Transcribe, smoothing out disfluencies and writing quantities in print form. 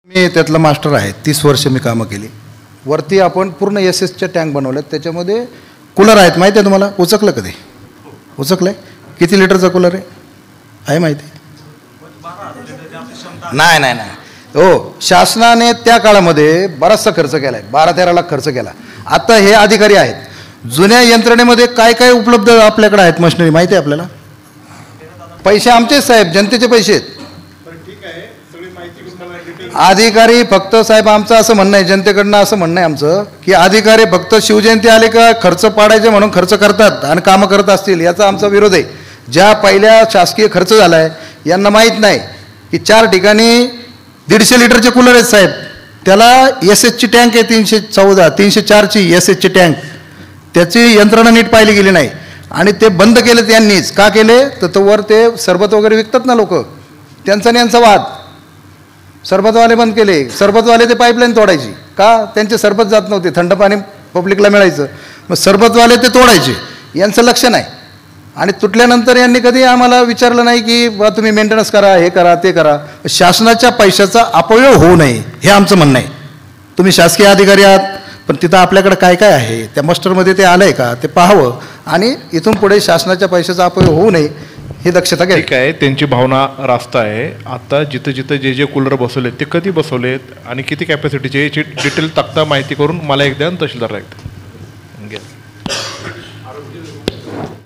मी त्यातला मास्टर आहे. 30 वर्ष मी कामं केली. वरती आपण पूर्ण SS च्या टँक बनवल्यात. त्याच्यामध्ये कूलर आहेत. माहिती आहे तुम्हाला? उचकलं कधी? उचकलंय? किती लिटरचा कूलर आहे माहिती? नाही नाही नाही हो. शासनाने त्या काळामध्ये बराचसा खर्च केला आहे. 12-13 लाख खर्च केला. आता हे अधिकारी आहेत. जुन्या यंत्रणेमध्ये काय काय उपलब्ध आपल्याकडे आहेत मशिनरी माहिती आहे आपल्याला? पैसे आमचेच साहेब, जनतेचे पैसे आहेत. अधिकारी फक्त साहेब आमचं असं म्हणणं आहे, जनतेकडनं असं म्हणणं आहे आमचं की अधिकारी फक्त शिवजयंती आले का खर्च पाडायचे म्हणून खर्च करतात आणि कामं करत असतील, याचा आमचा विरोध आहे. ज्या पहिल्या शासकीय खर्च झाला आहे यांना माहीत नाही की 4 ठिकाणी 150 लिटरचे कूलर आहेत साहेब. त्याला SS ची टँक आहे 314 304ची SS ची टँक. त्याची यंत्रणा नीट पाहिली गेली नाही आणि ते बंद केले त्यांनीच. का केले तर तो वर ते सरबत वगैरे विकतात ना लोक, त्यांचा आणि यांचा वाद. सरबतवाले बंद केले. सरबतवाले ते पाईपलाईन तोडायची. का? त्यांचे सरबत जात नव्हते, थंड पाणी पब्लिकला मिळायचं. मग सरबतवाले ते तोडायचे, यांचं लक्ष नाही. आणि तुटल्यानंतर यांनी कधी आम्हाला विचारलं नाही की बा तुम्ही मेंटेनन्स करा, हे करा, ते करा. शासनाच्या पैशाचा अपव्यय होऊ नये हे आमचं म्हणणं आहे. तुम्ही शासकीय अधिकारी आहात, पण तिथं आपल्याकडे काय काय आहे त्या मास्टरमध्ये ते आलं आहे का ते पाहावं आणि इथून पुढे शासनाच्या पैशाचा अपव्यय होऊ नये ही दक्षता घ्या. ठीक आहे, त्यांची भावना रास्त आहे. आता जिथं जिथं जे जे कूलर बसवलेत ते कधी बसवलेत आणि किती कॅपॅसिटीचे याची डिटेल तक्ता माहिती करून मला एकदा तहसीलदार लागते.